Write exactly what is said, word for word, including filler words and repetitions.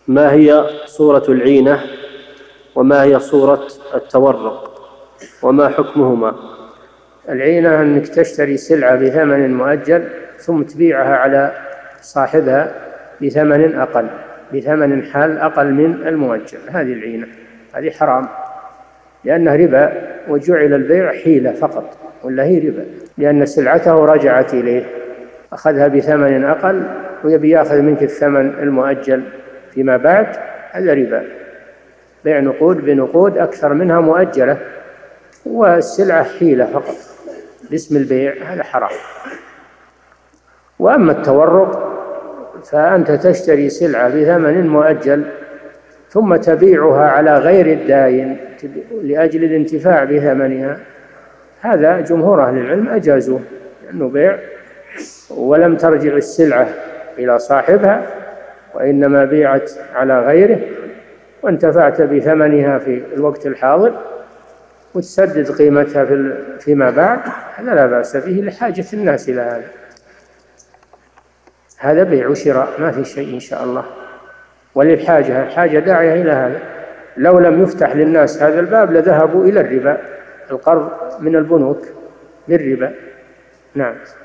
ما هي صورة العينة وما هي صورة التورق وما حكمهما؟ العينة أنك تشتري سلعة بثمن مؤجل ثم تبيعها على صاحبها بثمن أقل، بثمن حال أقل من المؤجل، هذه العينة، هذه حرام لأنها ربا، وجعل البيع حيلة فقط ولا هي ربا، لأن سلعته رجعت إليه، أخذها بثمن أقل ويبي يأخذ منك الثمن المؤجل فيما بعد، هذا ربا. بيع نقود بنقود أكثر منها مؤجلة والسلعة حيلة فقط باسم البيع، هذا حرام. وأما التورق فأنت تشتري سلعة بثمن مؤجل ثم تبيعها على غير الداين لأجل الانتفاع بثمنها، هذا جمهور أهل العلم أجازوه لأنه بيع ولم ترجع السلعة إلى صاحبها وإنما بيعت على غيره وانتفعت بثمنها في الوقت الحاضر وتسدد قيمتها فيما بعد، هذا لا بأس به لحاجة الناس إلى هذا، هذا بيع وشراء ما في شيء إن شاء الله، وللحاجة الحاجة داعية إلى هذا. لو لم يفتح للناس هذا الباب لذهبوا إلى الربا، القرض من البنوك بالربا. نعم.